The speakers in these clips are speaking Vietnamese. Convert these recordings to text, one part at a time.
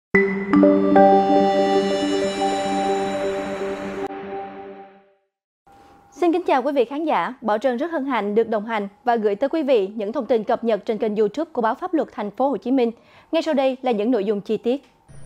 Xin kính chào quý vị khán giả, Bảo Trân rất hân hạnh được đồng hành và gửi tới quý vị những thông tin cập nhật trên kênh YouTube của báo Pháp luật Thành phố Hồ Chí Minh. Ngay sau đây là những nội dung chi tiết.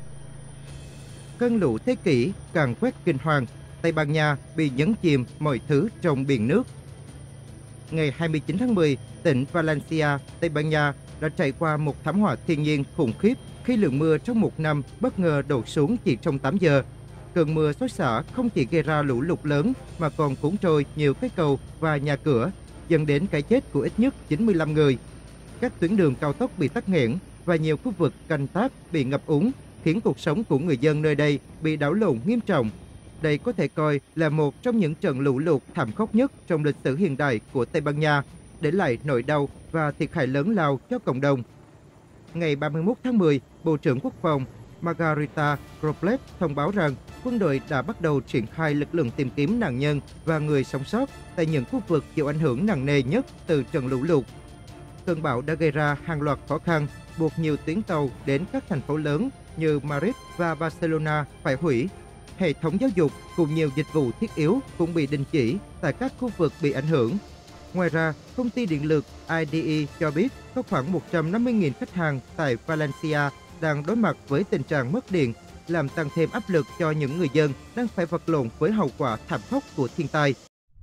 Cơn lũ thế kỷ càng quét kinh hoàng, Tây Ban Nha bị nhấn chìm mọi thứ trong biển nước. Ngày 29 tháng 10, tỉnh Valencia, Tây Ban Nha đã trải qua một thảm họa thiên nhiên khủng khiếp khi lượng mưa trong một năm bất ngờ đổ xuống chỉ trong 8 giờ. Cơn mưa xối xả không chỉ gây ra lũ lụt lớn mà còn cuốn trôi nhiều cái cầu và nhà cửa, dẫn đến cái chết của ít nhất 95 người. Các tuyến đường cao tốc bị tắc nghẽn và nhiều khu vực canh tác bị ngập úng, khiến cuộc sống của người dân nơi đây bị đảo lộn nghiêm trọng. Đây có thể coi là một trong những trận lũ lụt thảm khốc nhất trong lịch sử hiện đại của Tây Ban Nha, để lại nỗi đau và thiệt hại lớn lao cho cộng đồng. Ngày 31 tháng 10, Bộ trưởng Quốc phòng Margarita Robles thông báo rằng quân đội đã bắt đầu triển khai lực lượng tìm kiếm nạn nhân và người sống sót tại những khu vực chịu ảnh hưởng nặng nề nhất từ trận lũ lụt. Cơn bão đã gây ra hàng loạt khó khăn, buộc nhiều tuyến tàu đến các thành phố lớn như Madrid và Barcelona phải hủy. Hệ thống giáo dục cùng nhiều dịch vụ thiết yếu cũng bị đình chỉ tại các khu vực bị ảnh hưởng. Ngoài ra, công ty điện lực IDE cho biết có khoảng 150.000 khách hàng tại Valencia đang đối mặt với tình trạng mất điện, làm tăng thêm áp lực cho những người dân đang phải vật lộn với hậu quả thảm khốc của thiên tai.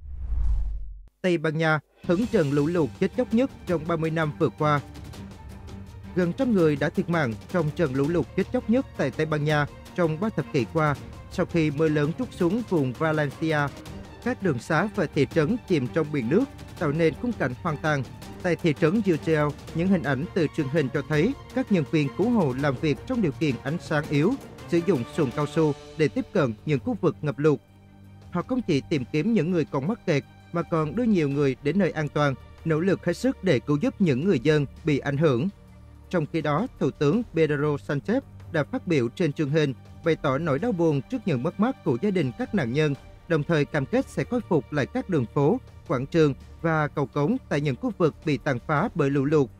Tây Ban Nha hứng trận lũ lụt chết chóc nhất trong 30 năm vừa qua. Gần 100 người đã thiệt mạng trong trận lũ lụt chết chóc nhất tại Tây Ban Nha trong 3 thập kỷ qua, sau khi mưa lớn trút xuống vùng Valencia. Các đường xá và thị trấn chìm trong biển nước, tạo nên khung cảnh hoang tàn. Tại thị trấn Gurgel, những hình ảnh từ truyền hình cho thấy các nhân viên cứu hộ làm việc trong điều kiện ánh sáng yếu, sử dụng xuồng cao su để tiếp cận những khu vực ngập lụt. Họ không chỉ tìm kiếm những người còn mắc kẹt, mà còn đưa nhiều người đến nơi an toàn, nỗ lực hết sức để cứu giúp những người dân bị ảnh hưởng. Trong khi đó, Thủ tướng Pedro Sánchez đã phát biểu trên truyền hình, bày tỏ nỗi đau buồn trước những mất mát của gia đình các nạn nhân, đồng thời cam kết sẽ khôi phục lại các đường phố, quảng trường và cầu cống tại những khu vực bị tàn phá bởi lũ lụt.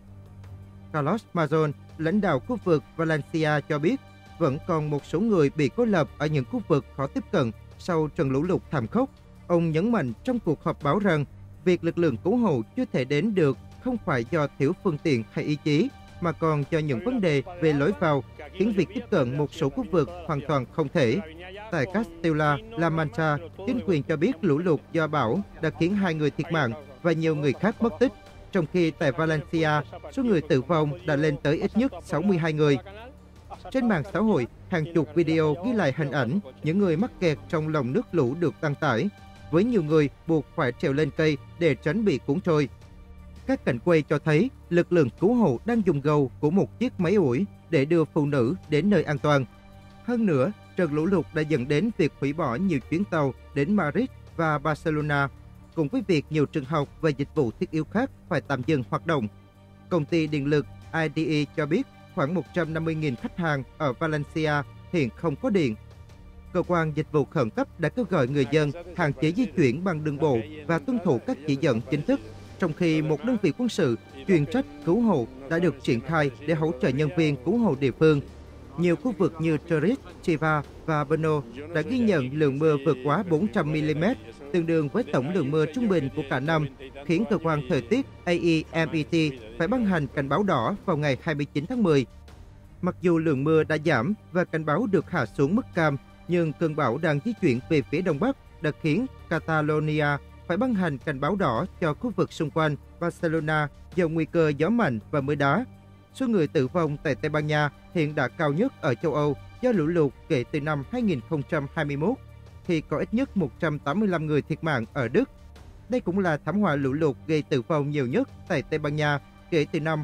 Carlos Mazón, lãnh đạo khu vực Valencia cho biết, vẫn còn một số người bị cô lập ở những khu vực khó tiếp cận sau trận lũ lụt thảm khốc. Ông nhấn mạnh trong cuộc họp báo rằng, việc lực lượng cứu hộ chưa thể đến được không phải do thiếu phương tiện hay ý chí, mà còn do những vấn đề về lối vào, khiến việc tiếp cận một số khu vực hoàn toàn không thể. Tại Castilla-La Mancha, chính quyền cho biết lũ lụt do bão đã khiến 2 người thiệt mạng và nhiều người khác mất tích, trong khi tại Valencia, số người tử vong đã lên tới ít nhất 62 người. Trên mạng xã hội, hàng chục video ghi lại hình ảnh những người mắc kẹt trong lòng nước lũ được đăng tải, với nhiều người buộc phải trèo lên cây để tránh bị cuốn trôi. Các cảnh quay cho thấy lực lượng cứu hộ đang dùng gầu của một chiếc máy ủi để đưa phụ nữ đến nơi an toàn. Hơn nữa, trận lũ lụt đã dẫn đến việc hủy bỏ nhiều chuyến tàu đến Madrid và Barcelona, cùng với việc nhiều trường học và dịch vụ thiết yếu khác phải tạm dừng hoạt động. Công ty điện lực IDE cho biết khoảng 150.000 khách hàng ở Valencia hiện không có điện. Cơ quan dịch vụ khẩn cấp đã kêu gọi người dân hạn chế di chuyển bằng đường bộ và tuân thủ các chỉ dẫn chính thức, trong khi một đơn vị quân sự chuyên trách cứu hộ đã được triển khai để hỗ trợ nhân viên cứu hộ địa phương. Nhiều khu vực như Torres, Chiva và Brno đã ghi nhận lượng mưa vượt quá 400 mm, tương đương với tổng lượng mưa trung bình của cả năm, khiến cơ quan thời tiết AEMET phải ban hành cảnh báo đỏ vào ngày 29 tháng 10. Mặc dù lượng mưa đã giảm và cảnh báo được hạ xuống mức cam, nhưng cơn bão đang di chuyển về phía đông bắc đã khiến Catalonia phải ban hành cảnh báo đỏ cho khu vực xung quanh Barcelona do nguy cơ gió mạnh và mưa đá. Số người tử vong tại Tây Ban Nha hiện đã cao nhất ở châu Âu do lũ lụt kể từ năm 2021, khi có ít nhất 185 người thiệt mạng ở Đức. Đây cũng là thảm họa lũ lụt gây tử vong nhiều nhất tại Tây Ban Nha kể từ năm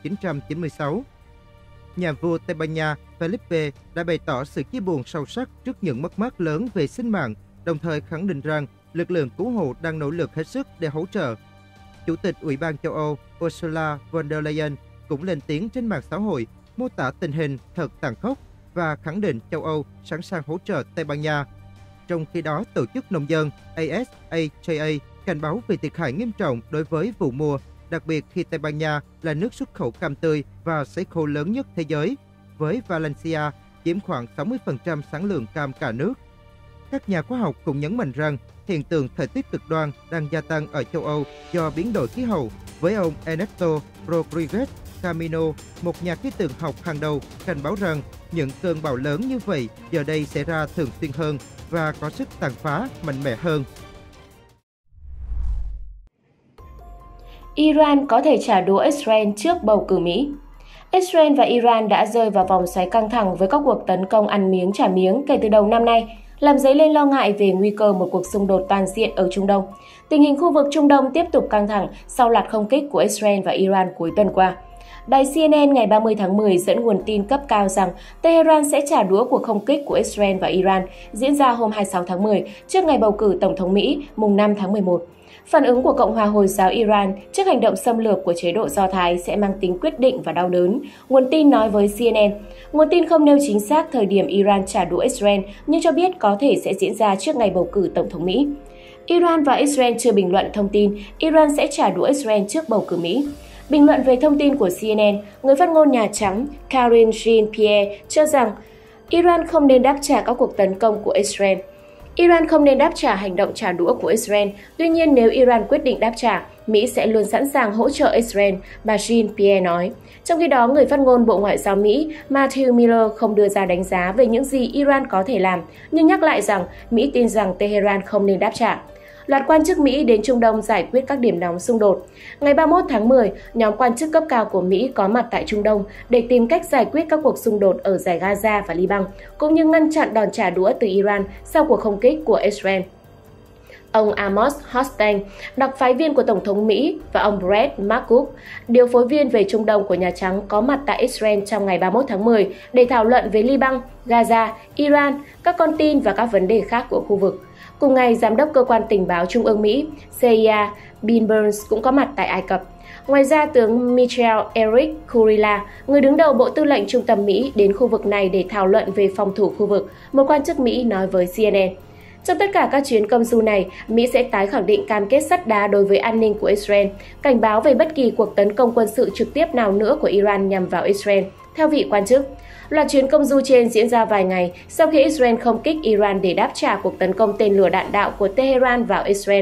1996. Nhà vua Tây Ban Nha Felipe đã bày tỏ sự chia buồn sâu sắc trước những mất mát lớn về sinh mạng, đồng thời khẳng định rằng lực lượng cứu hộ đang nỗ lực hết sức để hỗ trợ. Chủ tịch Ủy ban châu Âu Ursula von der Leyen cũng lên tiếng trên mạng xã hội, mô tả tình hình thật tàn khốc và khẳng định châu Âu sẵn sàng hỗ trợ Tây Ban Nha. Trong khi đó, tổ chức nông dân ASAJA cảnh báo về thiệt hại nghiêm trọng đối với vụ mùa, đặc biệt khi Tây Ban Nha là nước xuất khẩu cam tươi và sấy khô lớn nhất thế giới, với Valencia chiếm khoảng 60% sản lượng cam cả nước. Các nhà khoa học cũng nhấn mạnh rằng hiện tượng thời tiết cực đoan đang gia tăng ở châu Âu do biến đổi khí hậu, với ông Ernesto Rodriguez Camino, một nhà khí tượng học hàng đầu, cảnh báo rằng những cơn bão lớn như vậy giờ đây xảy ra thường xuyên hơn và có sức tàn phá mạnh mẽ hơn. Iran có thể trả đũa Israel trước bầu cử Mỹ. Israel và Iran đã rơi vào vòng xoáy căng thẳng với các cuộc tấn công ăn miếng trả miếng kể từ đầu năm nay, làm dấy lên lo ngại về nguy cơ một cuộc xung đột toàn diện ở Trung Đông. Tình hình khu vực Trung Đông tiếp tục căng thẳng sau loạt không kích của Israel và Iran cuối tuần qua. Đài CNN ngày 30 tháng 10 dẫn nguồn tin cấp cao rằng Tehran sẽ trả đũa cuộc không kích của Israel và Iran diễn ra hôm 26 tháng 10 trước ngày bầu cử Tổng thống Mỹ mùng 5 tháng 11. Phản ứng của Cộng hòa Hồi giáo Iran trước hành động xâm lược của chế độ Do Thái sẽ mang tính quyết định và đau đớn, nguồn tin nói với CNN. Nguồn tin không nêu chính xác thời điểm Iran trả đũa Israel nhưng cho biết có thể sẽ diễn ra trước ngày bầu cử Tổng thống Mỹ. Iran và Israel chưa bình luận thông tin Iran sẽ trả đũa Israel trước bầu cử Mỹ. Bình luận về thông tin của CNN, người phát ngôn Nhà Trắng Karine Jean-Pierre cho rằng Iran không nên đáp trả các cuộc tấn công của Israel. Iran không nên đáp trả hành động trả đũa của Israel, tuy nhiên nếu Iran quyết định đáp trả, Mỹ sẽ luôn sẵn sàng hỗ trợ Israel, bà Jean-Pierre nói. Trong khi đó, người phát ngôn Bộ Ngoại giao Mỹ Matthew Miller không đưa ra đánh giá về những gì Iran có thể làm, nhưng nhắc lại rằng Mỹ tin rằng Tehran không nên đáp trả. Loạt quan chức Mỹ đến Trung Đông giải quyết các điểm nóng xung đột. Ngày 31 tháng 10, nhóm quan chức cấp cao của Mỹ có mặt tại Trung Đông để tìm cách giải quyết các cuộc xung đột ở dải Gaza và Liban, cũng như ngăn chặn đòn trả đũa từ Iran sau cuộc không kích của Israel. Ông Amos Hochstein, đặc phái viên của Tổng thống Mỹ, và ông Brett McCook, điều phối viên về Trung Đông của Nhà Trắng có mặt tại Israel trong ngày 31 tháng 10 để thảo luận về Liban, Gaza, Iran, các con tin và các vấn đề khác của khu vực. Cùng ngày, Giám đốc Cơ quan Tình báo Trung ương Mỹ CIA Bill Burns cũng có mặt tại Ai Cập. Ngoài ra, tướng Michael Eric Kurilla, người đứng đầu Bộ Tư lệnh Trung tâm Mỹ, đến khu vực này để thảo luận về phòng thủ khu vực, một quan chức Mỹ nói với CNN. Trong tất cả các chuyến công du này, Mỹ sẽ tái khẳng định cam kết sắt đá đối với an ninh của Israel, cảnh báo về bất kỳ cuộc tấn công quân sự trực tiếp nào nữa của Iran nhằm vào Israel, theo vị quan chức. Loạt chuyến công du trên diễn ra vài ngày sau khi Israel không kích Iran để đáp trả cuộc tấn công tên lửa đạn đạo của Tehran vào Israel.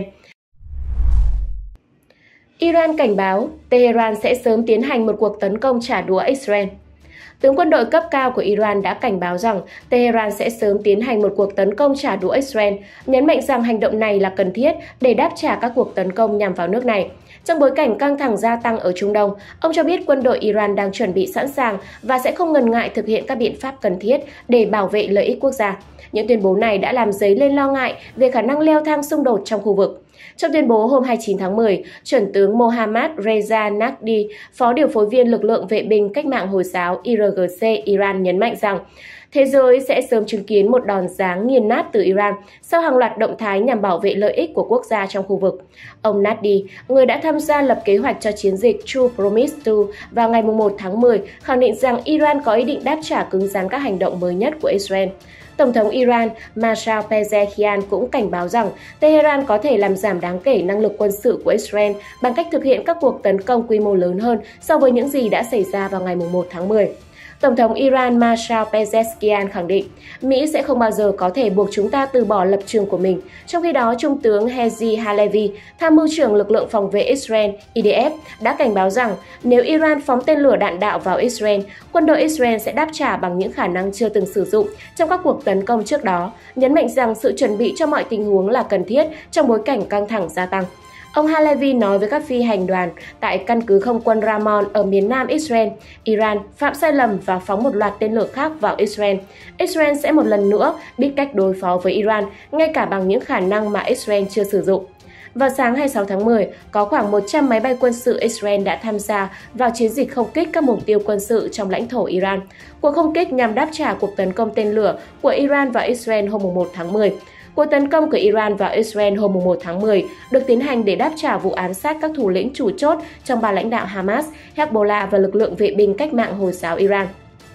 Iran cảnh báo Tehran sẽ sớm tiến hành một cuộc tấn công trả đũa Israel. Tướng quân đội cấp cao của Iran đã cảnh báo rằng Tehran sẽ sớm tiến hành một cuộc tấn công trả đũa Israel, nhấn mạnh rằng hành động này là cần thiết để đáp trả các cuộc tấn công nhằm vào nước này. Trong bối cảnh căng thẳng gia tăng ở Trung Đông, ông cho biết quân đội Iran đang chuẩn bị sẵn sàng và sẽ không ngần ngại thực hiện các biện pháp cần thiết để bảo vệ lợi ích quốc gia. Những tuyên bố này đã làm dấy lên lo ngại về khả năng leo thang xung đột trong khu vực. Trong tuyên bố hôm 29 tháng 10, chuẩn tướng Mohammad Reza Naqvi, phó điều phối viên lực lượng vệ binh cách mạng Hồi giáo IRGC Iran nhấn mạnh rằng thế giới sẽ sớm chứng kiến một đòn giáng nghiền nát từ Iran sau hàng loạt động thái nhằm bảo vệ lợi ích của quốc gia trong khu vực. Ông Naqvi, người đã tham gia lập kế hoạch cho chiến dịch True Promise 2 vào ngày 1 tháng 10, khẳng định rằng Iran có ý định đáp trả cứng rắn các hành động mới nhất của Israel. Tổng thống Iran Mohammad Pezeshkian cũng cảnh báo rằng Tehran có thể làm giảm đáng kể năng lực quân sự của Israel bằng cách thực hiện các cuộc tấn công quy mô lớn hơn so với những gì đã xảy ra vào ngày 1 tháng 10. Tổng thống Iran Mohammad Pezeshkian khẳng định Mỹ sẽ không bao giờ có thể buộc chúng ta từ bỏ lập trường của mình. Trong khi đó, Trung tướng Herzi Halevi, tham mưu trưởng lực lượng phòng vệ Israel IDF, đã cảnh báo rằng nếu Iran phóng tên lửa đạn đạo vào Israel, quân đội Israel sẽ đáp trả bằng những khả năng chưa từng sử dụng trong các cuộc tấn công trước đó, nhấn mạnh rằng sự chuẩn bị cho mọi tình huống là cần thiết trong bối cảnh căng thẳng gia tăng. Ông Halevi nói với các phi hành đoàn tại căn cứ không quân Ramon ở miền nam Israel, Iran phạm sai lầm và phóng một loạt tên lửa khác vào Israel. Israel sẽ một lần nữa biết cách đối phó với Iran, ngay cả bằng những khả năng mà Israel chưa sử dụng. Vào sáng 26 tháng 10, có khoảng 100 máy bay quân sự Israel đã tham gia vào chiến dịch không kích các mục tiêu quân sự trong lãnh thổ Iran. Cuộc không kích nhằm đáp trả cuộc tấn công tên lửa của Iran vào Israel hôm 1 tháng 10. Cuộc tấn công của Iran vào Israel hôm 1 tháng 10 được tiến hành để đáp trả vụ ám sát các thủ lĩnh chủ chốt trong ba lãnh đạo Hamas, Hezbollah và lực lượng vệ binh cách mạng Hồi giáo Iran.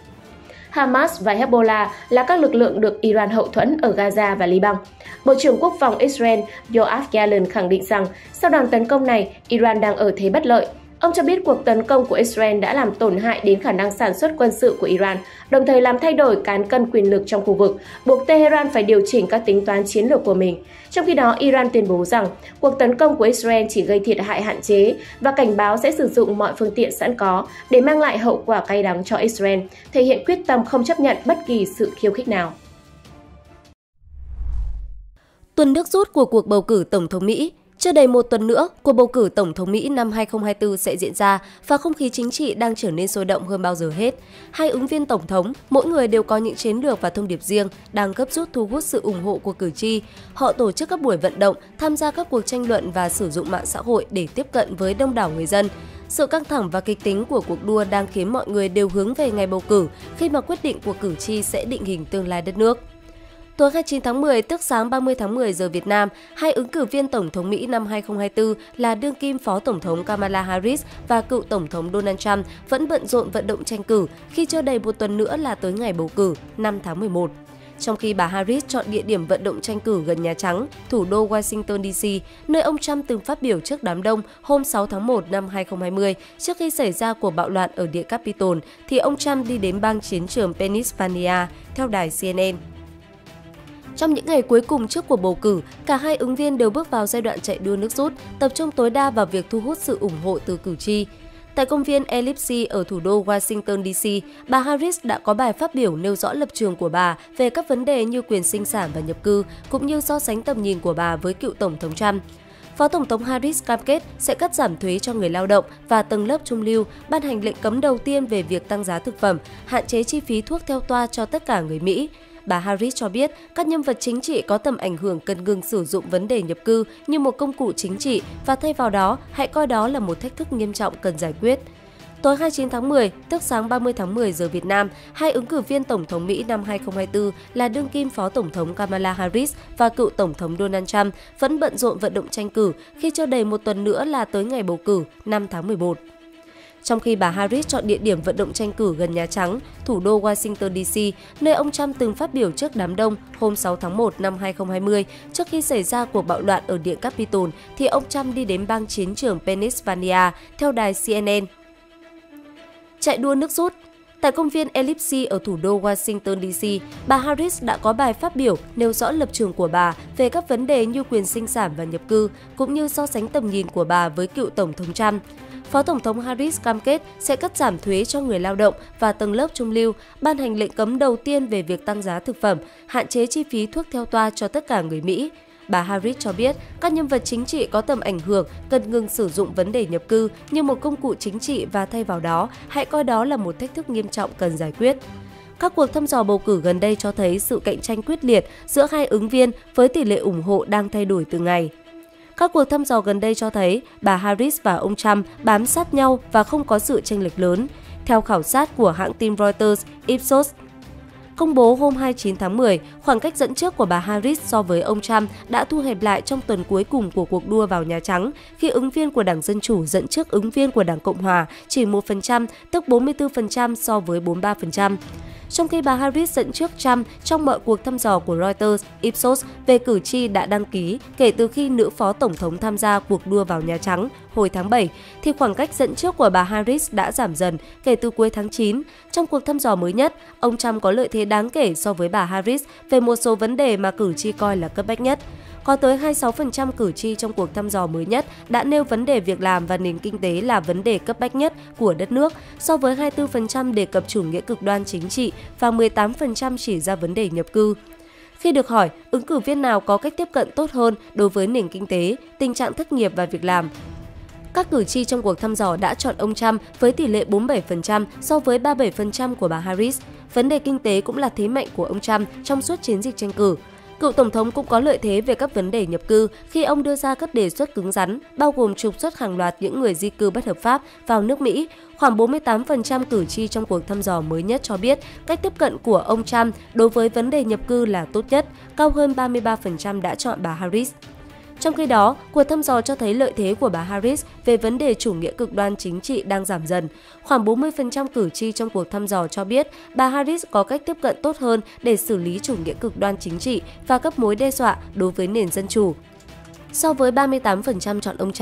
Hamas và Hezbollah là các lực lượng được Iran hậu thuẫn ở Gaza và Liban. Bộ trưởng Quốc phòng Israel Yoav Gallant khẳng định rằng sau đòn tấn công này, Iran đang ở thế bất lợi. Ông cho biết cuộc tấn công của Israel đã làm tổn hại đến khả năng sản xuất quân sự của Iran, đồng thời làm thay đổi cán cân quyền lực trong khu vực, buộc Tehran phải điều chỉnh các tính toán chiến lược của mình. Trong khi đó, Iran tuyên bố rằng cuộc tấn công của Israel chỉ gây thiệt hại hạn chế và cảnh báo sẽ sử dụng mọi phương tiện sẵn có để mang lại hậu quả cay đắng cho Israel, thể hiện quyết tâm không chấp nhận bất kỳ sự khiêu khích nào. Tuần nước rút của cuộc bầu cử Tổng thống Mỹ. Chưa đầy một tuần nữa, cuộc bầu cử Tổng thống Mỹ năm 2024 sẽ diễn ra và không khí chính trị đang trở nên sôi động hơn bao giờ hết. Hai ứng viên Tổng thống, mỗi người đều có những chiến lược và thông điệp riêng, đang gấp rút thu hút sự ủng hộ của cử tri. Họ tổ chức các buổi vận động, tham gia các cuộc tranh luận và sử dụng mạng xã hội để tiếp cận với đông đảo người dân. Sự căng thẳng và kịch tính của cuộc đua đang khiến mọi người đều hướng về ngày bầu cử, khi mà quyết định của cử tri sẽ định hình tương lai đất nước. Tối 29 tháng 10, tức sáng 30 tháng 10 giờ Việt Nam, hai ứng cử viên Tổng thống Mỹ năm 2024 là đương kim Phó Tổng thống Kamala Harris và cựu Tổng thống Donald Trump vẫn bận rộn vận động tranh cử khi chưa đầy một tuần nữa là tới ngày bầu cử 5 tháng 11. Trong khi bà Harris chọn địa điểm vận động tranh cử gần Nhà Trắng, thủ đô Washington DC, nơi ông Trump từng phát biểu trước đám đông hôm 6 tháng 1 năm 2020 trước khi xảy ra cuộc bạo loạn ở Điện Capitol, thì ông Trump đi đến bang chiến trường Pennsylvania, theo đài CNN. Trong những ngày cuối cùng trước cuộc bầu cử, cả hai ứng viên đều bước vào giai đoạn chạy đua nước rút, tập trung tối đa vào việc thu hút sự ủng hộ từ cử tri. Tại công viên Ellipse ở thủ đô Washington DC, bà Harris đã có bài phát biểu nêu rõ lập trường của bà về các vấn đề như quyền sinh sản và nhập cư, cũng như so sánh tầm nhìn của bà với cựu Tổng thống Trump. Phó Tổng thống Harris cam kết sẽ cắt giảm thuế cho người lao động và tầng lớp trung lưu, ban hành lệnh cấm đầu tiên về việc tăng giá thực phẩm, hạn chế chi phí thuốc theo toa cho tất cả người Mỹ. Bà Harris cho biết các nhân vật chính trị có tầm ảnh hưởng cần ngừng sử dụng vấn đề nhập cư như một công cụ chính trị và thay vào đó hãy coi đó là một thách thức nghiêm trọng cần giải quyết. Tối 29 tháng 10, tức sáng 30 tháng 10 giờ Việt Nam, hai ứng cử viên Tổng thống Mỹ năm 2024 là đương kim Phó Tổng thống Kamala Harris và cựu Tổng thống Donald Trump vẫn bận rộn vận động tranh cử khi chưa đầy một tuần nữa là tới ngày bầu cử 5 tháng 11. Trong khi bà Harris chọn địa điểm vận động tranh cử gần Nhà Trắng, thủ đô Washington DC, nơi ông Trump từng phát biểu trước đám đông hôm 6 tháng 1 năm 2020 trước khi xảy ra cuộc bạo loạn ở Điện Capitol, thì ông Trump đi đến bang chiến trường Pennsylvania, theo đài CNN. Chạy đua nước rút. Tại công viên Ellipse ở thủ đô Washington DC, bà Harris đã có bài phát biểu nêu rõ lập trường của bà về các vấn đề như quyền sinh sản và nhập cư, cũng như so sánh tầm nhìn của bà với cựu Tổng thống Trump. Phó Tổng thống Harris cam kết sẽ cắt giảm thuế cho người lao động và tầng lớp trung lưu, ban hành lệnh cấm đầu tiên về việc tăng giá thực phẩm, hạn chế chi phí thuốc theo toa cho tất cả người Mỹ. Bà Harris cho biết các nhân vật chính trị có tầm ảnh hưởng cần ngừng sử dụng vấn đề nhập cư như một công cụ chính trị và thay vào đó hãy coi đó là một thách thức nghiêm trọng cần giải quyết. Các cuộc thăm dò bầu cử gần đây cho thấy sự cạnh tranh quyết liệt giữa hai ứng viên với tỷ lệ ủng hộ đang thay đổi từng ngày. Các cuộc thăm dò gần đây cho thấy bà Harris và ông Trump bám sát nhau và không có sự chênh lệch lớn. Theo khảo sát của hãng tin Reuters, Ipsos công bố hôm 29 tháng 10, khoảng cách dẫn trước của bà Harris so với ông Trump đã thu hẹp lại trong tuần cuối cùng của cuộc đua vào Nhà Trắng, khi ứng viên của Đảng Dân Chủ dẫn trước ứng viên của Đảng Cộng Hòa chỉ 1%, tức 44% so với 43%. Trong khi bà Harris dẫn trước Trump trong mọi cuộc thăm dò của Reuters, Ipsos về cử tri đã đăng ký kể từ khi nữ Phó Tổng thống tham gia cuộc đua vào Nhà Trắng hồi tháng 7, thì khoảng cách dẫn trước của bà Harris đã giảm dần kể từ cuối tháng 9. Trong cuộc thăm dò mới nhất, ông Trump có lợi thế đáng kể so với bà Harris về một số vấn đề mà cử tri coi là cấp bách nhất. Có tới 26% cử tri trong cuộc thăm dò mới nhất đã nêu vấn đề việc làm và nền kinh tế là vấn đề cấp bách nhất của đất nước, so với 24% đề cập chủ nghĩa cực đoan chính trị và 18% chỉ ra vấn đề nhập cư. Khi được hỏi ứng cử viên nào có cách tiếp cận tốt hơn đối với nền kinh tế, tình trạng thất nghiệp và việc làm, các cử tri trong cuộc thăm dò đã chọn ông Trump với tỷ lệ 47% so với 37% của bà Harris. Vấn đề kinh tế cũng là thế mạnh của ông Trump trong suốt chiến dịch tranh cử. Cựu Tổng thống cũng có lợi thế về các vấn đề nhập cư khi ông đưa ra các đề xuất cứng rắn, bao gồm trục xuất hàng loạt những người di cư bất hợp pháp vào nước Mỹ. Khoảng 48% cử tri trong cuộc thăm dò mới nhất cho biết cách tiếp cận của ông Trump đối với vấn đề nhập cư là tốt nhất, cao hơn 33% đã chọn bà Harris. Trong khi đó, cuộc thăm dò cho thấy lợi thế của bà Harris về vấn đề chủ nghĩa cực đoan chính trị đang giảm dần. Khoảng 40% cử tri trong cuộc thăm dò cho biết bà Harris có cách tiếp cận tốt hơn để xử lý chủ nghĩa cực đoan chính trị và các mối đe dọa đối với nền dân chủ, so với 38% chọn ông Trump.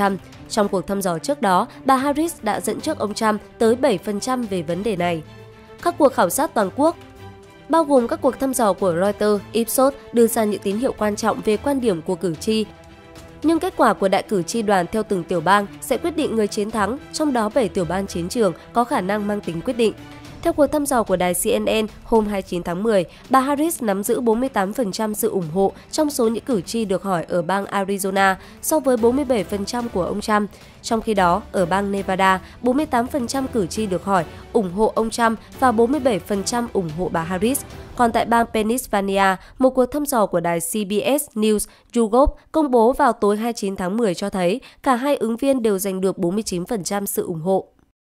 Trong cuộc thăm dò trước đó, bà Harris đã dẫn trước ông Trump tới 7% về vấn đề này. Các cuộc khảo sát toàn quốc, bao gồm các cuộc thăm dò của Reuters, Ipsos, đưa ra những tín hiệu quan trọng về quan điểm của cử tri. Nhưng kết quả của đại cử tri đoàn theo từng tiểu bang sẽ quyết định người chiến thắng, trong đó 7 tiểu bang chiến trường có khả năng mang tính quyết định. Theo cuộc thăm dò của đài CNN hôm 29 tháng 10, bà Harris nắm giữ 48% sự ủng hộ trong số những cử tri được hỏi ở bang Arizona so với 47% của ông Trump. Trong khi đó, ở bang Nevada, 48% cử tri được hỏi ủng hộ ông Trump và 47% ủng hộ bà Harris. Còn tại bang Pennsylvania, một cuộc thăm dò của đài CBS News YouGov công bố vào tối 29 tháng 10 cho thấy cả hai ứng viên đều giành được 49% sự ủng hộ.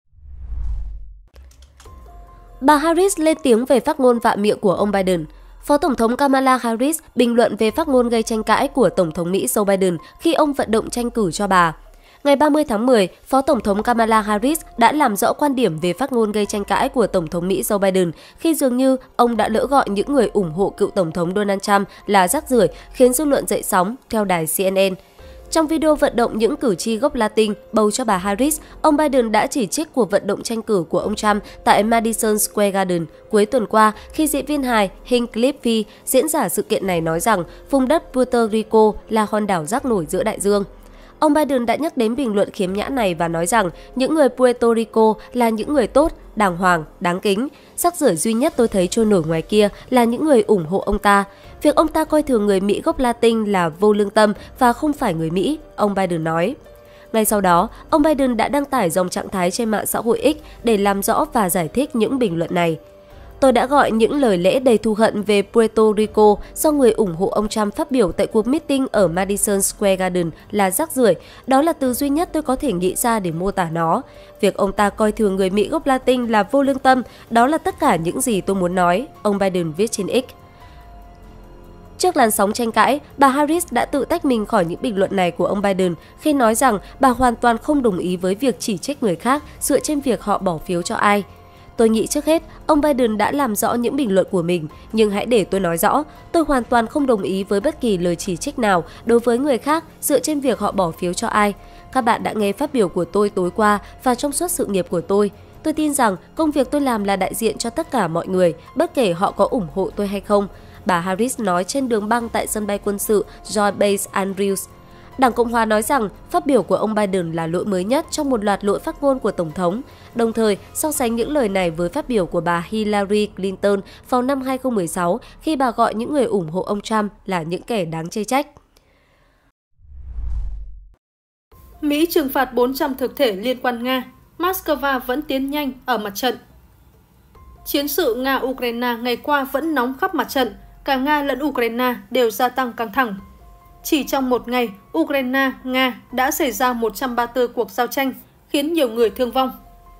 Bà Harris lên tiếng về phát ngôn vạ miệng của ông Biden. Phó Tổng thống Kamala Harris bình luận về phát ngôn gây tranh cãi của Tổng thống Mỹ Joe Biden khi ông vận động tranh cử cho bà. Ngày 30 tháng 10, Phó Tổng thống Kamala Harris đã làm rõ quan điểm về phát ngôn gây tranh cãi của Tổng thống Mỹ Joe Biden khi dường như ông đã lỡ gọi những người ủng hộ cựu Tổng thống Donald Trump là rác rưởi, khiến dư luận dậy sóng, theo đài CNN. Trong video vận động những cử tri gốc Latin bầu cho bà Harris, ông Biden đã chỉ trích cuộc vận động tranh cử của ông Trump tại Madison Square Garden cuối tuần qua khi diễn viên hài Hinkley diễn giả sự kiện này nói rằng vùng đất Puerto Rico là hòn đảo rác nổi giữa đại dương. Ông Biden đã nhắc đến bình luận khiếm nhã này và nói rằng những người Puerto Rico là những người tốt, đàng hoàng, đáng kính. Rác rưởi duy nhất tôi thấy trôi nổi ngoài kia là những người ủng hộ ông ta. Việc ông ta coi thường người Mỹ gốc Latin là vô lương tâm và không phải người Mỹ, ông Biden nói. Ngay sau đó, ông Biden đã đăng tải dòng trạng thái trên mạng xã hội X để làm rõ và giải thích những bình luận này. Tôi đã gọi những lời lẽ đầy thù hận về Puerto Rico do người ủng hộ ông Trump phát biểu tại cuộc meeting ở Madison Square Garden là rác rưởi. Đó là từ duy nhất tôi có thể nghĩ ra để mô tả nó. Việc ông ta coi thường người Mỹ gốc Latin là vô lương tâm, đó là tất cả những gì tôi muốn nói, ông Biden viết trên X. Trước làn sóng tranh cãi, bà Harris đã tự tách mình khỏi những bình luận này của ông Biden khi nói rằng bà hoàn toàn không đồng ý với việc chỉ trích người khác dựa trên việc họ bỏ phiếu cho ai. Tôi nghĩ trước hết, ông Biden đã làm rõ những bình luận của mình, nhưng hãy để tôi nói rõ, tôi hoàn toàn không đồng ý với bất kỳ lời chỉ trích nào đối với người khác dựa trên việc họ bỏ phiếu cho ai. Các bạn đã nghe phát biểu của tôi tối qua và trong suốt sự nghiệp của tôi. Tôi tin rằng công việc tôi làm là đại diện cho tất cả mọi người, bất kể họ có ủng hộ tôi hay không. Bà Harris nói trên đường băng tại sân bay quân sự Joy Base Andrews. Đảng Cộng hòa nói rằng phát biểu của ông Biden là lỗi mới nhất trong một loạt lỗi phát ngôn của Tổng thống, đồng thời so sánh những lời này với phát biểu của bà Hillary Clinton vào năm 2016 khi bà gọi những người ủng hộ ông Trump là những kẻ đáng chê trách. Mỹ trừng phạt 400 thực thể liên quan Nga, Moscow vẫn tiến nhanh ở mặt trận. Chiến sự Nga-Ukraine ngày qua vẫn nóng khắp mặt trận, cả Nga lẫn Ukraine đều gia tăng căng thẳng. Chỉ trong một ngày, Ukraine-Nga đã xảy ra 134 cuộc giao tranh, khiến nhiều người thương vong.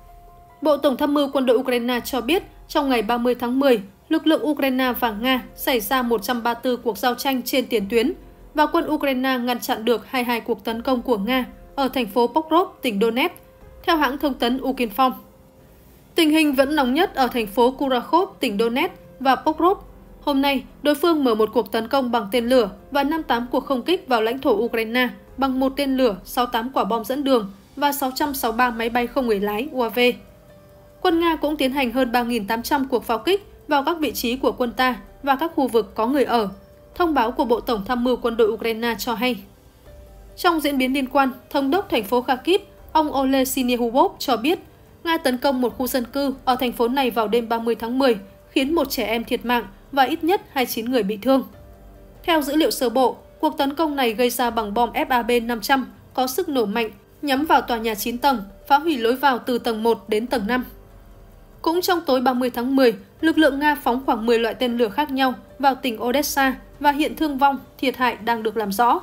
Bộ Tổng tham mưu quân đội Ukraine cho biết, trong ngày 30 tháng 10, lực lượng Ukraine và Nga xảy ra 134 cuộc giao tranh trên tiền tuyến, và quân Ukraine ngăn chặn được 22 cuộc tấn công của Nga ở thành phố Pokrov, tỉnh Donetsk, theo hãng thông tấn Ukreinform. Tình hình vẫn nóng nhất ở thành phố Kurakhov, tỉnh Donetsk và Pokrov. Hôm nay, đối phương mở một cuộc tấn công bằng tên lửa và 58 cuộc không kích vào lãnh thổ Ukraine bằng một tên lửa, 68 quả bom dẫn đường và 663 máy bay không người lái UAV. Quân Nga cũng tiến hành hơn 3.800 cuộc pháo kích vào các vị trí của quân ta và các khu vực có người ở, thông báo của Bộ Tổng tham mưu quân đội Ukraine cho hay. Trong diễn biến liên quan, Thống đốc thành phố Kharkiv, ông Ole Sinehubov cho biết, Nga tấn công một khu dân cư ở thành phố này vào đêm 30 tháng 10, khiến một trẻ em thiệt mạng và ít nhất 29 người bị thương. Theo dữ liệu sơ bộ, cuộc tấn công này gây ra bằng bom FAB-500 có sức nổ mạnh, nhắm vào tòa nhà 9 tầng, phá hủy lối vào từ tầng 1 đến tầng 5. Cũng trong tối 30 tháng 10, lực lượng Nga phóng khoảng 10 loại tên lửa khác nhau vào tỉnh Odessa và hiện thương vong, thiệt hại đang được làm rõ.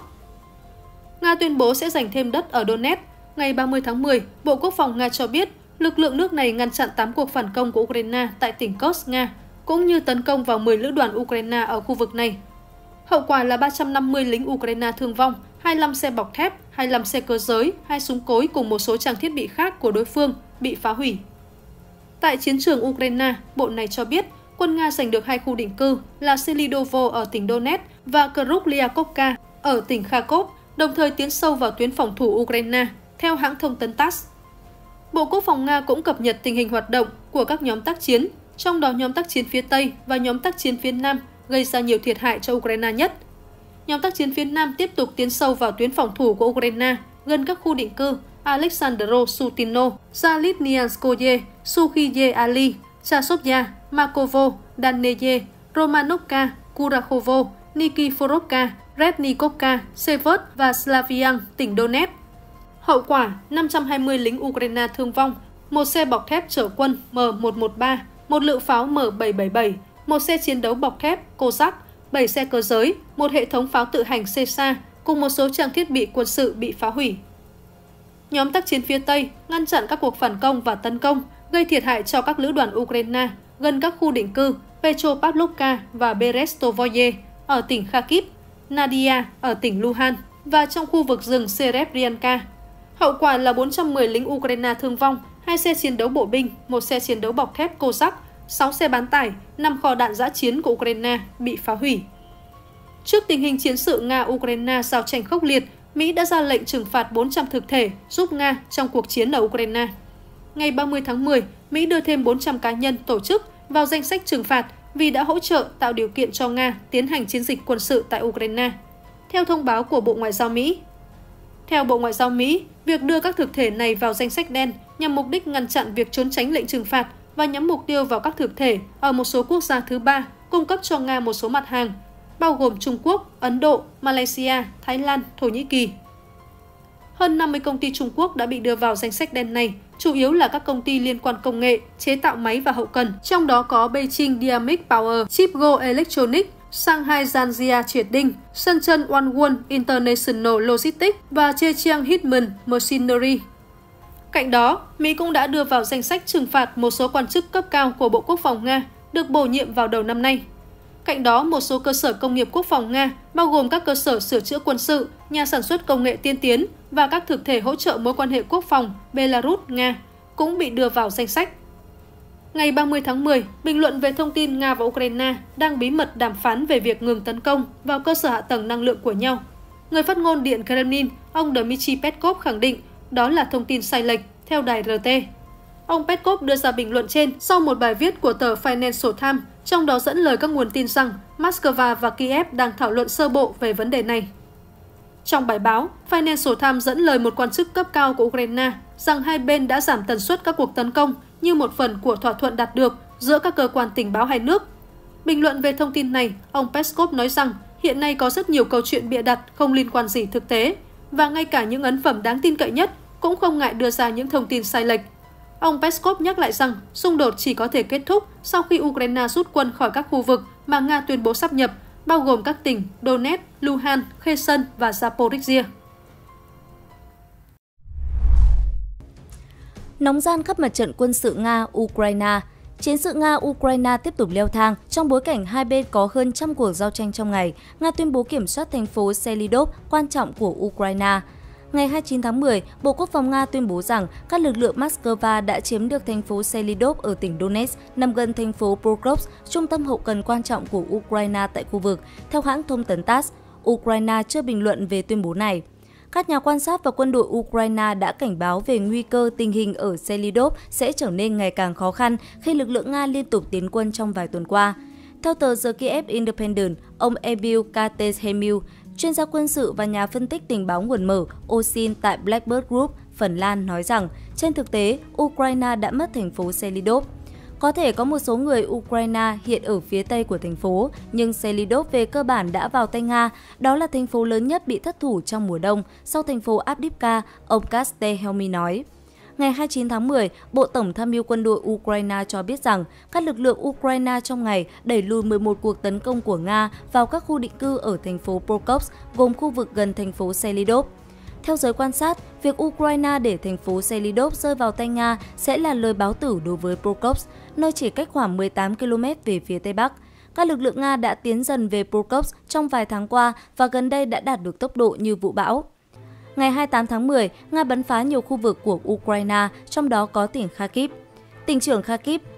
Nga tuyên bố sẽ giành thêm đất ở Donetsk. Ngày 30 tháng 10, Bộ Quốc phòng Nga cho biết lực lượng nước này ngăn chặn 8 cuộc phản công của Ukraine tại tỉnh Kursk, Nga, cũng như tấn công vào 10 lữ đoàn Ukraine ở khu vực này. Hậu quả là 350 lính Ukraine thương vong, 25 xe bọc thép, 25 xe cơ giới, 2 súng cối cùng một số trang thiết bị khác của đối phương bị phá hủy. Tại chiến trường Ukraine, bộ này cho biết quân Nga giành được 2 khu định cư là Selidovo ở tỉnh Donetsk và Krukliakovka ở tỉnh Kharkov, đồng thời tiến sâu vào tuyến phòng thủ Ukraine, theo hãng thông tấn TASS. Bộ Quốc phòng Nga cũng cập nhật tình hình hoạt động của các nhóm tác chiến, trong đó nhóm tác chiến phía Tây và nhóm tác chiến phía Nam gây ra nhiều thiệt hại cho Ukraine nhất. Nhóm tác chiến phía Nam tiếp tục tiến sâu vào tuyến phòng thủ của Ukraine gần các khu định cư Alexandro-Sutino, Zalidnianskoye, Sukhiye Ali, Chasovya, Markovo, Daneye, Romanovka, Kurakhovo, Nikiforovka, Rednikovka, Seversk và Slaviansk, tỉnh Donetsk. Hậu quả, 520 lính Ukraine thương vong, một xe bọc thép chở quân M113, một lựu pháo M777, một xe chiến đấu bọc thép Kozak, 7 xe cơ giới, một hệ thống pháo tự hành CSA cùng một số trang thiết bị quân sự bị phá hủy. Nhóm tác chiến phía Tây ngăn chặn các cuộc phản công và tấn công, gây thiệt hại cho các lữ đoàn Ukraine gần các khu định cư Petropavlovka và Berestovoye ở tỉnh Kharkiv, Nadia ở tỉnh Luhansk và trong khu vực rừng Serebryanka. Hậu quả là 410 lính Ukraine thương vong, 2 xe chiến đấu bộ binh, một xe chiến đấu bọc thép Kozak, 6 xe bán tải, 5 kho đạn dã chiến của Ukraine bị phá hủy. Trước tình hình chiến sự Nga-Ukraine giao tranh khốc liệt, Mỹ đã ra lệnh trừng phạt 400 thực thể giúp Nga trong cuộc chiến ở Ukraine. Ngày 30 tháng 10, Mỹ đưa thêm 400 cá nhân, tổ chức vào danh sách trừng phạt vì đã hỗ trợ tạo điều kiện cho Nga tiến hành chiến dịch quân sự tại Ukraine, theo thông báo của Bộ Ngoại giao Mỹ. Theo Bộ Ngoại giao Mỹ, việc đưa các thực thể này vào danh sách đen nhằm mục đích ngăn chặn việc trốn tránh lệnh trừng phạt và nhắm mục tiêu vào các thực thể ở một số quốc gia thứ ba cung cấp cho Nga một số mặt hàng, bao gồm Trung Quốc, Ấn Độ, Malaysia, Thái Lan, Thổ Nhĩ Kỳ. Hơn 50 công ty Trung Quốc đã bị đưa vào danh sách đen này, chủ yếu là các công ty liên quan công nghệ, chế tạo máy và hậu cần, trong đó có Beijing Dynamic Power, Chipgo Electronics, Shanghai Zhanjia Trading, Shenzhen Oneworld International Logistics và Zhejiang Hitman Machinery. Cạnh đó, Mỹ cũng đã đưa vào danh sách trừng phạt một số quan chức cấp cao của Bộ Quốc phòng Nga được bổ nhiệm vào đầu năm nay. Cạnh đó, một số cơ sở công nghiệp quốc phòng Nga, bao gồm các cơ sở sửa chữa quân sự, nhà sản xuất công nghệ tiên tiến và các thực thể hỗ trợ mối quan hệ quốc phòng Belarus-Nga, cũng bị đưa vào danh sách. Ngày 30 tháng 10, bình luận về thông tin Nga và Ukraine đang bí mật đàm phán về việc ngừng tấn công vào cơ sở hạ tầng năng lượng của nhau. Người phát ngôn Điện Kremlin, ông Dmitry Peskov khẳng định đó là thông tin sai lệch, theo đài RT. Ông Peskov đưa ra bình luận trên sau một bài viết của tờ Financial Times, trong đó dẫn lời các nguồn tin rằng Moscow và Kiev đang thảo luận sơ bộ về vấn đề này. Trong bài báo, Financial Times dẫn lời một quan chức cấp cao của Ukraine rằng hai bên đã giảm tần suất các cuộc tấn công như một phần của thỏa thuận đạt được giữa các cơ quan tình báo hai nước. Bình luận về thông tin này, ông Peskov nói rằng hiện nay có rất nhiều câu chuyện bịa đặt không liên quan gì thực tế, và ngay cả những ấn phẩm đáng tin cậy nhất cũng không ngại đưa ra những thông tin sai lệch. Ông Peskov nhắc lại rằng xung đột chỉ có thể kết thúc sau khi Ukraine rút quân khỏi các khu vực mà Nga tuyên bố sáp nhập, bao gồm các tỉnh Donetsk, Luhansk, Kherson và Zaporizhia. Nóng ran khắp mặt trận quân sự Nga-Ukraine. Chiến sự Nga-Ukraine tiếp tục leo thang trong bối cảnh hai bên có hơn trăm cuộc giao tranh trong ngày. Nga tuyên bố kiểm soát thành phố Selidov quan trọng của Ukraine. Ngày 29 tháng 10, Bộ Quốc phòng Nga tuyên bố rằng các lực lượng Moscow đã chiếm được thành phố Selidov ở tỉnh Donetsk, nằm gần thành phố Pokrovsk, trung tâm hậu cần quan trọng của Ukraine tại khu vực, theo hãng thông tấn TASS. Ukraine chưa bình luận về tuyên bố này. Các nhà quan sát và quân đội Ukraine đã cảnh báo về nguy cơ tình hình ở Selidov sẽ trở nên ngày càng khó khăn khi lực lượng Nga liên tục tiến quân trong vài tuần qua. Theo tờ The Kiev Independent, ông Emil Kateshemiu, chuyên gia quân sự và nhà phân tích tình báo nguồn mở OSINT tại Blackbird Group, Phần Lan nói rằng trên thực tế, Ukraine đã mất thành phố Selidov. Có thể có một số người Ukraine hiện ở phía tây của thành phố, nhưng Selidov về cơ bản đã vào tay Nga. Đó là thành phố lớn nhất bị thất thủ trong mùa đông, sau thành phố Avdiivka, ông Kastehelmi nói. Ngày 29 tháng 10, Bộ Tổng tham mưu quân đội Ukraine cho biết rằng các lực lượng Ukraine trong ngày đẩy lùi 11 cuộc tấn công của Nga vào các khu định cư ở thành phố Pokrovsk, gồm khu vực gần thành phố Selidov. Theo giới quan sát, việc Ukraine để thành phố Selidov rơi vào tay Nga sẽ là lời báo tử đối với Pokrovsk, nơi chỉ cách khoảng 18 km về phía Tây Bắc. Các lực lượng Nga đã tiến dần về Pokrovsk trong vài tháng qua và gần đây đã đạt được tốc độ như vụ bão. Ngày 28 tháng 10, Nga bắn phá nhiều khu vực của Ukraine, trong đó có tỉnh Kharkiv. Tỉnh trưởng Kharkiv,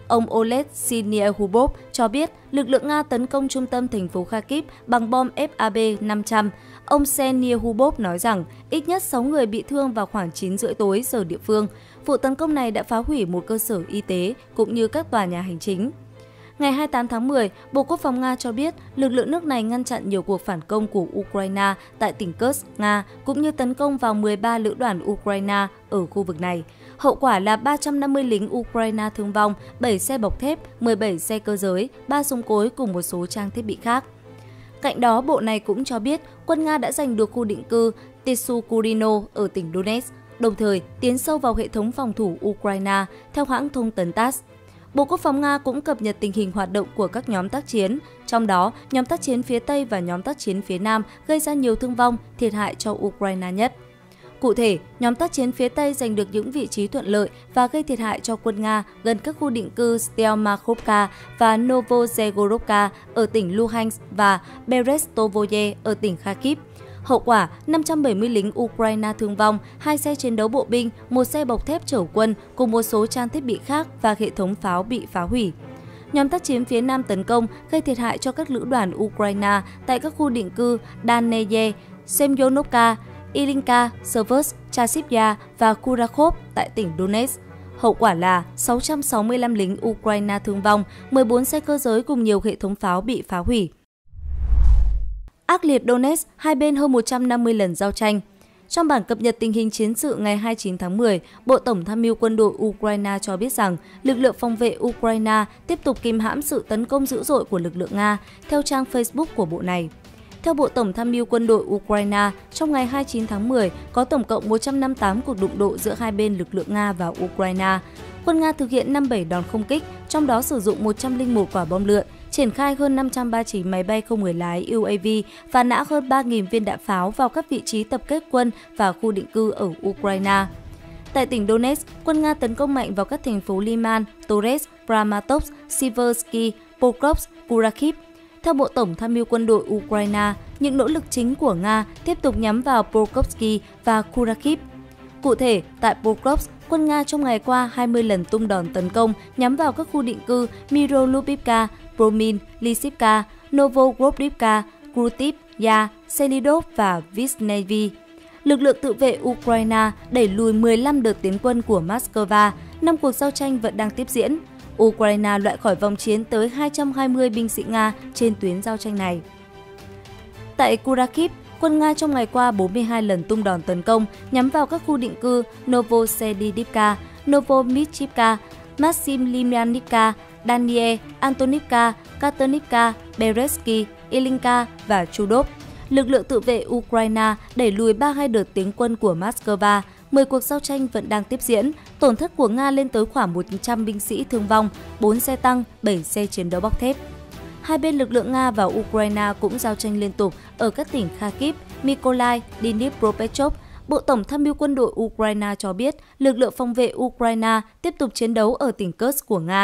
ông Oleg Syniehubov cho biết lực lượng Nga tấn công trung tâm thành phố Kharkiv bằng bom FAB-500. Ông Syniehubov nói rằng ít nhất 6 người bị thương vào khoảng 9 rưỡi tối giờ địa phương. Vụ tấn công này đã phá hủy một cơ sở y tế cũng như các tòa nhà hành chính. Ngày 28 tháng 10, Bộ Quốc phòng Nga cho biết lực lượng nước này ngăn chặn nhiều cuộc phản công của Ukraine tại tỉnh Kursk, Nga, cũng như tấn công vào 13 lữ đoàn Ukraine ở khu vực này. Hậu quả là 350 lính Ukraine thương vong, 7 xe bọc thép, 17 xe cơ giới, 3 súng cối cùng một số trang thiết bị khác. Cạnh đó, bộ này cũng cho biết quân Nga đã giành được khu định cư Tsukurino ở tỉnh Donetsk, đồng thời tiến sâu vào hệ thống phòng thủ Ukraine, theo hãng thông tấn TASS. Bộ Quốc phòng Nga cũng cập nhật tình hình hoạt động của các nhóm tác chiến, trong đó nhóm tác chiến phía Tây và nhóm tác chiến phía Nam gây ra nhiều thương vong, thiệt hại cho Ukraine nhất. Cụ thể, nhóm tác chiến phía Tây giành được những vị trí thuận lợi và gây thiệt hại cho quân Nga gần các khu định cư Stelmakhovka và Novozhegorovka ở tỉnh Luhansk và Berestovoye ở tỉnh Kharkiv. Hậu quả, 570 lính Ukraine thương vong, 2 xe chiến đấu bộ binh, 1 xe bọc thép chở quân cùng một số trang thiết bị khác và hệ thống pháo bị phá hủy. Nhóm tác chiến phía Nam tấn công gây thiệt hại cho các lữ đoàn Ukraine tại các khu định cư Daneye, Semyonovka, Ilinka, Servus, Chasiv-Yar và Kurakhov tại tỉnh Donetsk. Hậu quả là 665 lính Ukraine thương vong, 14 xe cơ giới cùng nhiều hệ thống pháo bị phá hủy. Ác liệt Donetsk, hai bên hơn 150 lần giao tranh. Trong bản cập nhật tình hình chiến sự ngày 29 tháng 10, Bộ Tổng tham mưu quân đội Ukraine cho biết rằng lực lượng phòng vệ Ukraine tiếp tục kìm hãm sự tấn công dữ dội của lực lượng Nga, theo trang Facebook của bộ này. Theo Bộ Tổng tham mưu quân đội Ukraine, trong ngày 29 tháng 10 có tổng cộng 158 cuộc đụng độ giữa hai bên lực lượng Nga và Ukraine. Quân Nga thực hiện 57 đòn không kích, trong đó sử dụng 101 quả bom lượn, triển khai hơn 539 máy bay không người lái UAV và nã hơn 3.000 viên đạn pháo vào các vị trí tập kết quân và khu định cư ở Ukraine. Tại tỉnh Donetsk, quân Nga tấn công mạnh vào các thành phố Liman, Torez, Kramatorsk, Siversky, Pokrovsk, Kurakhov. Theo Bộ Tổng tham mưu quân đội Ukraine, những nỗ lực chính của Nga tiếp tục nhắm vào Pokrovsky và Kurakhov. Cụ thể, tại Pokrovsk, quân Nga trong ngày qua 20 lần tung đòn tấn công nhắm vào các khu định cư Mirolubivka, Promin, Lysivka, Novogrodivka, Krutiv, Ya, Selidov và Vishnevy. Lực lượng tự vệ Ukraine đẩy lùi 15 đợt tiến quân của Moscow, 5 cuộc giao tranh vẫn đang tiếp diễn. Ukraine loại khỏi vòng chiến tới 220 binh sĩ Nga trên tuyến giao tranh này. Tại Kurakhov, quân Nga trong ngày qua 42 lần tung đòn tấn công nhắm vào các khu định cư Novoselidivka, Novomichivka, Maxim Lymyanivka, Danie, Antonivka, Katerivka, Beresky, Ilinka và Chudov. Lực lượng tự vệ Ukraine đẩy lùi 32 đợt tiến quân của Moscow, 10 cuộc giao tranh vẫn đang tiếp diễn, tổn thất của Nga lên tới khoảng 100 binh sĩ thương vong, 4 xe tăng, 7 xe chiến đấu bọc thép. Hai bên lực lượng Nga và Ukraine cũng giao tranh liên tục ở các tỉnh Kharkiv, Mykolaiv, Dnipropetrovsk. Bộ Tổng tham mưu quân đội Ukraine cho biết lực lượng phòng vệ Ukraine tiếp tục chiến đấu ở tỉnh Kursk của Nga.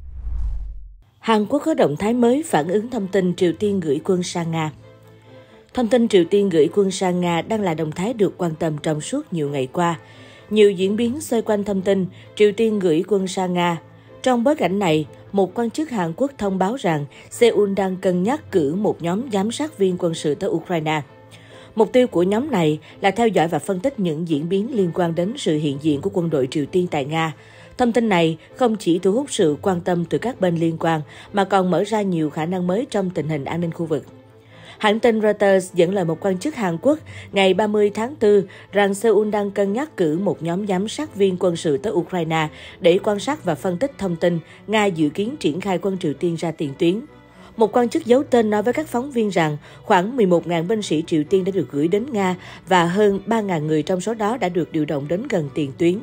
Hàn Quốc có động thái mới phản ứng thông tin Triều Tiên gửi quân sang Nga. Thông tin Triều Tiên gửi quân sang Nga đang là động thái được quan tâm trong suốt nhiều ngày qua. Nhiều diễn biến xoay quanh thông tin Triều Tiên gửi quân sang Nga. Trong bối cảnh này, một quan chức Hàn Quốc thông báo rằng Seoul đang cân nhắc cử một nhóm giám sát viên quân sự tới Ukraine. Mục tiêu của nhóm này là theo dõi và phân tích những diễn biến liên quan đến sự hiện diện của quân đội Triều Tiên tại Nga. Thông tin này không chỉ thu hút sự quan tâm từ các bên liên quan, mà còn mở ra nhiều khả năng mới trong tình hình an ninh khu vực. Hãng tin Reuters dẫn lời một quan chức Hàn Quốc ngày 30 tháng 4 rằng Seoul đang cân nhắc cử một nhóm giám sát viên quân sự tới Ukraine để quan sát và phân tích thông tin Nga dự kiến triển khai quân Triều Tiên ra tiền tuyến. Một quan chức giấu tên nói với các phóng viên rằng khoảng 11.000 binh sĩ Triều Tiên đã được gửi đến Nga và hơn 3.000 người trong số đó đã được điều động đến gần tiền tuyến.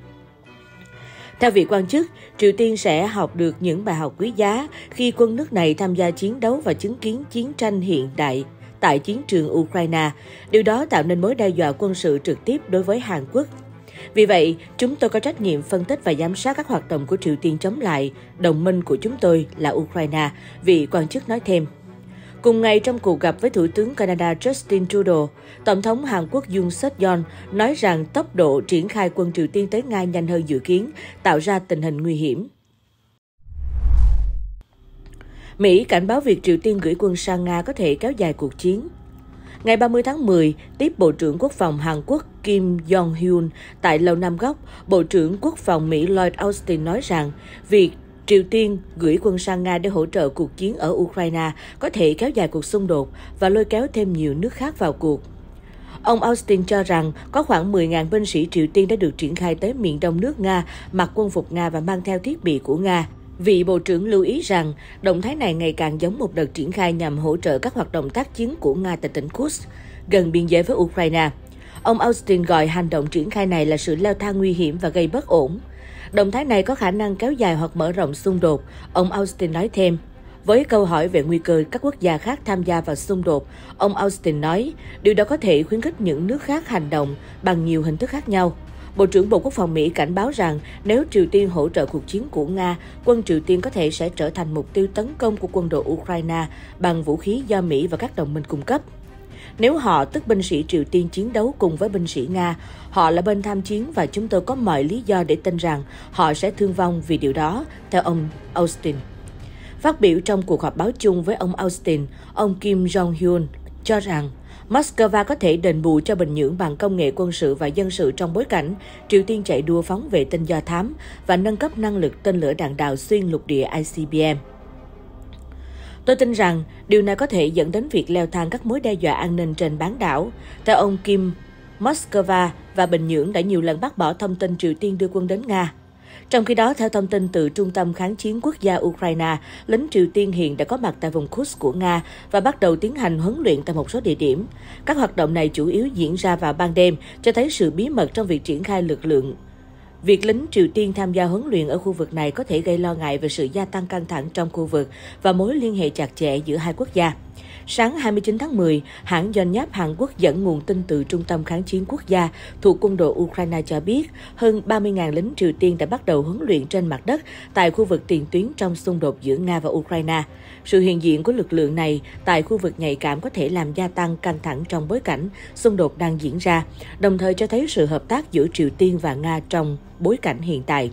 Theo vị quan chức, Triều Tiên sẽ học được những bài học quý giá khi quân nước này tham gia chiến đấu và chứng kiến chiến tranh hiện đại tại chiến trường Ukraine. Điều đó tạo nên mối đe dọa quân sự trực tiếp đối với Hàn Quốc. Vì vậy, chúng tôi có trách nhiệm phân tích và giám sát các hoạt động của Triều Tiên chống lại đồng minh của chúng tôi là Ukraine, vị quan chức nói thêm. Cùng ngày trong cuộc gặp với Thủ tướng Canada Justin Trudeau, Tổng thống Hàn Quốc Yoon suk yeol nói rằng tốc độ triển khai quân Triều Tiên tới Nga nhanh hơn dự kiến, tạo ra tình hình nguy hiểm. Mỹ cảnh báo việc Triều Tiên gửi quân sang Nga có thể kéo dài cuộc chiến. Ngày 30 tháng 10, tiếp Bộ trưởng Quốc phòng Hàn Quốc Kim Jong-hyun tại Lầu Năm Góc, Bộ trưởng Quốc phòng Mỹ Lloyd Austin nói rằng việc Triều Tiên gửi quân sang Nga để hỗ trợ cuộc chiến ở Ukraine có thể kéo dài cuộc xung đột và lôi kéo thêm nhiều nước khác vào cuộc. Ông Austin cho rằng có khoảng 10.000 binh sĩ Triều Tiên đã được triển khai tới miền đông nước Nga, mặc quân phục Nga và mang theo thiết bị của Nga. Vị Bộ trưởng lưu ý rằng, động thái này ngày càng giống một đợt triển khai nhằm hỗ trợ các hoạt động tác chiến của Nga tại tỉnh Kursk, gần biên giới với Ukraine. Ông Austin gọi hành động triển khai này là sự leo thang nguy hiểm và gây bất ổn. Động thái này có khả năng kéo dài hoặc mở rộng xung đột, ông Austin nói thêm. Với câu hỏi về nguy cơ các quốc gia khác tham gia vào xung đột, ông Austin nói, điều đó có thể khuyến khích những nước khác hành động bằng nhiều hình thức khác nhau. Bộ trưởng Bộ Quốc phòng Mỹ cảnh báo rằng nếu Triều Tiên hỗ trợ cuộc chiến của Nga, quân Triều Tiên có thể sẽ trở thành mục tiêu tấn công của quân đội Ukraine bằng vũ khí do Mỹ và các đồng minh cung cấp. Nếu họ, tức binh sĩ Triều Tiên, chiến đấu cùng với binh sĩ Nga, họ là bên tham chiến và chúng tôi có mọi lý do để tin rằng họ sẽ thương vong vì điều đó, theo ông Austin. Phát biểu trong cuộc họp báo chung với ông Austin, ông Kim Jong-hyun cho rằng Moscow có thể đền bù cho Bình Nhưỡng bằng công nghệ quân sự và dân sự trong bối cảnh Triều Tiên chạy đua phóng vệ tinh do thám và nâng cấp năng lực tên lửa đạn đạo xuyên lục địa ICBM. Tôi tin rằng điều này có thể dẫn đến việc leo thang các mối đe dọa an ninh trên bán đảo. Theo ông Kim, Moscow và Bình Nhưỡng đã nhiều lần bác bỏ thông tin Triều Tiên đưa quân đến Nga. Trong khi đó, theo thông tin từ Trung tâm Kháng chiến Quốc gia Ukraine, lính Triều Tiên hiện đã có mặt tại vùng Kursk của Nga và bắt đầu tiến hành huấn luyện tại một số địa điểm. Các hoạt động này chủ yếu diễn ra vào ban đêm, cho thấy sự bí mật trong việc triển khai lực lượng. Việc lính Triều Tiên tham gia huấn luyện ở khu vực này có thể gây lo ngại về sự gia tăng căng thẳng trong khu vực và mối liên hệ chặt chẽ giữa hai quốc gia. Sáng 29 tháng 10, hãng Yonhap Hàn Quốc dẫn nguồn tin từ Trung tâm Kháng chiến Quốc gia thuộc quân đội Ukraine cho biết hơn 30.000 lính Triều Tiên đã bắt đầu huấn luyện trên mặt đất tại khu vực tiền tuyến trong xung đột giữa Nga và Ukraine. Sự hiện diện của lực lượng này tại khu vực nhạy cảm có thể làm gia tăng căng thẳng trong bối cảnh xung đột đang diễn ra, đồng thời cho thấy sự hợp tác giữa Triều Tiên và Nga trong bối cảnh hiện tại.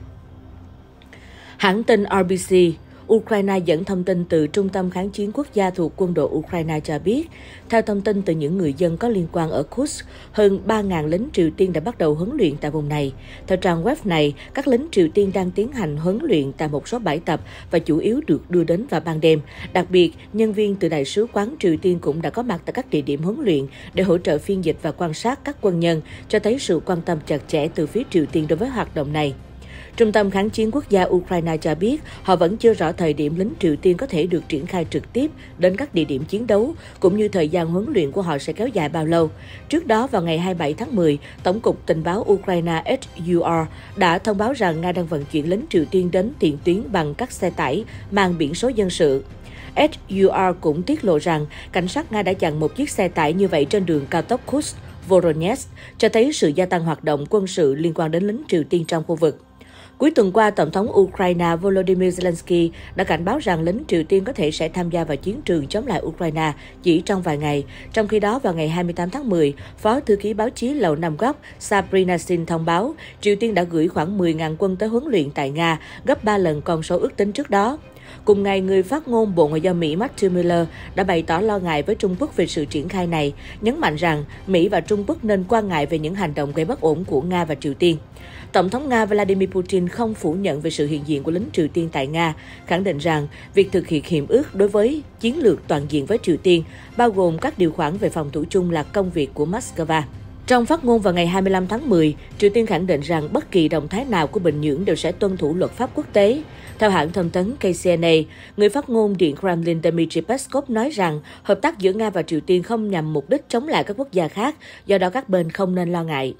Hãng tin RBC Ukraine dẫn thông tin từ Trung tâm Kháng chiến Quốc gia thuộc quân đội Ukraine cho biết, theo thông tin từ những người dân có liên quan ở Kursk, hơn 3.000 lính Triều Tiên đã bắt đầu huấn luyện tại vùng này. Theo trang web này, các lính Triều Tiên đang tiến hành huấn luyện tại một số bãi tập và chủ yếu được đưa đến vào ban đêm. Đặc biệt, nhân viên từ Đại sứ quán Triều Tiên cũng đã có mặt tại các địa điểm huấn luyện để hỗ trợ phiên dịch và quan sát các quân nhân, cho thấy sự quan tâm chặt chẽ từ phía Triều Tiên đối với hoạt động này. Trung tâm Kháng chiến Quốc gia Ukraine cho biết họ vẫn chưa rõ thời điểm lính Triều Tiên có thể được triển khai trực tiếp đến các địa điểm chiến đấu, cũng như thời gian huấn luyện của họ sẽ kéo dài bao lâu. Trước đó, vào ngày 27 tháng 10, Tổng cục Tình báo Ukraine SUR đã thông báo rằng Nga đang vận chuyển lính Triều Tiên đến tiền tuyến bằng các xe tải mang biển số dân sự. SUR cũng tiết lộ rằng cảnh sát Nga đã chặn một chiếc xe tải như vậy trên đường cao tốc Kursk-Voronezh, cho thấy sự gia tăng hoạt động quân sự liên quan đến lính Triều Tiên trong khu vực. Cuối tuần qua, Tổng thống Ukraine Volodymyr Zelensky đã cảnh báo rằng lính Triều Tiên có thể sẽ tham gia vào chiến trường chống lại Ukraine chỉ trong vài ngày. Trong khi đó, vào ngày 28 tháng 10, Phó thư ký báo chí Lầu Năm Góc Sabrina Sin thông báo Triều Tiên đã gửi khoảng 10.000 quân tới huấn luyện tại Nga, gấp 3 lần con số ước tính trước đó. Cùng ngày, người phát ngôn Bộ Ngoại giao Mỹ Matthew Miller đã bày tỏ lo ngại với Trung Quốc về sự triển khai này, nhấn mạnh rằng Mỹ và Trung Quốc nên quan ngại về những hành động gây bất ổn của Nga và Triều Tiên. Tổng thống Nga Vladimir Putin không phủ nhận về sự hiện diện của lính Triều Tiên tại Nga, khẳng định rằng việc thực hiện hiệp ước đối với chiến lược toàn diện với Triều Tiên, bao gồm các điều khoản về phòng thủ chung là công việc của Moscow. Trong phát ngôn vào ngày 25 tháng 10, Triều Tiên khẳng định rằng bất kỳ động thái nào của Bình Nhưỡng đều sẽ tuân thủ luật pháp quốc tế. Theo hãng thông tấn KCNA, người phát ngôn Điện Kremlin Dmitry Peskov nói rằng hợp tác giữa Nga và Triều Tiên không nhằm mục đích chống lại các quốc gia khác, do đó các bên không nên lo ngại.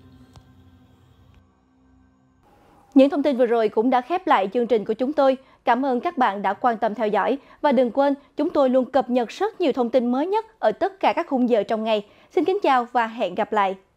Những thông tin vừa rồi cũng đã khép lại chương trình của chúng tôi. Cảm ơn các bạn đã quan tâm theo dõi. Và đừng quên, chúng tôi luôn cập nhật rất nhiều thông tin mới nhất ở tất cả các khung giờ trong ngày. Xin kính chào và hẹn gặp lại!